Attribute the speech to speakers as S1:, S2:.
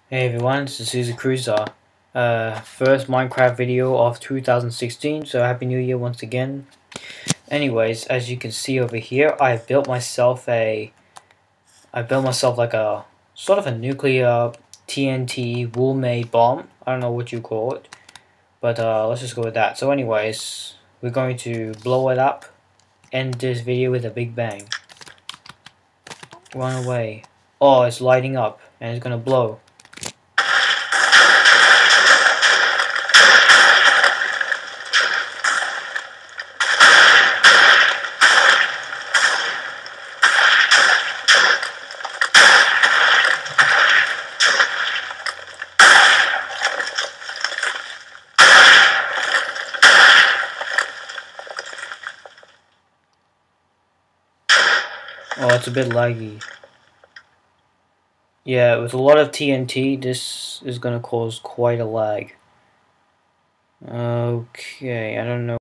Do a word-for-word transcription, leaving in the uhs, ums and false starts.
S1: Hey everyone, this is Caesar Cruiser. Uh, first Minecraft video of two thousand sixteen, so Happy New Year once again. Anyways, as you can see over here, I built myself a... I built myself like a... sort of a nuclear T N T wool-made bomb. I don't know what you call it. But uh, let's just go with that. So anyways, we're going to blow it up. End this video with a big bang. Run away. Oh, it's lighting up and it's gonna blow. Oh, it's a bit laggy. Yeah, with a lot of T N T, this is gonna cause quite a lag. Okay, I don't know.